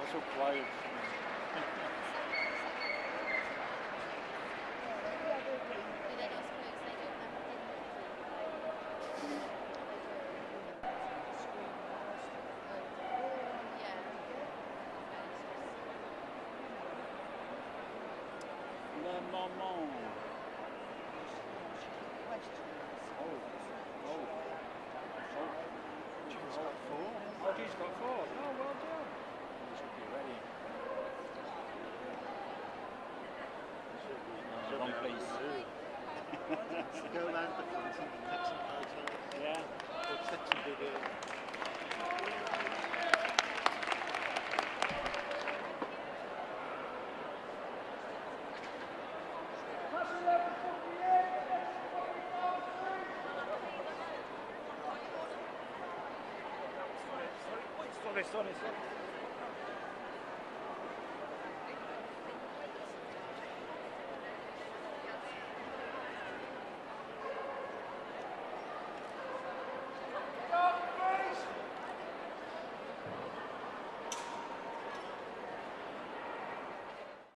so quiet. Maman. She's got 4. Oh, she's got 4. Oh, well done. You should be ready. Wrong place. Go around the front and take some photos. Yeah. Or take some video. Sorry.